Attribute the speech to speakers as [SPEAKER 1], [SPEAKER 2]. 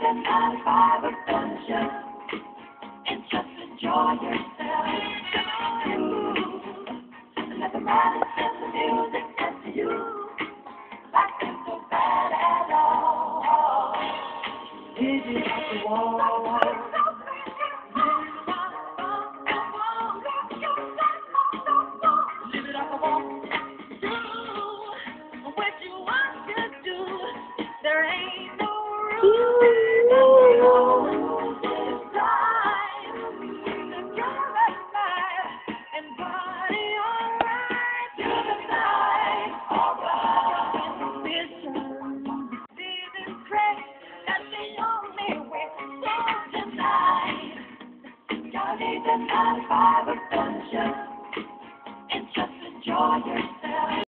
[SPEAKER 1] the 95 adventure and just enjoy yourself. You let the madness in the music get to you. Life ain't so bad at all. Did you have to walk? There ain't no room this time to come alive and party alright to the night. Alright. This crazy, that's the only way. So tonight, y'all need the 95 adventure and just enjoy yourself.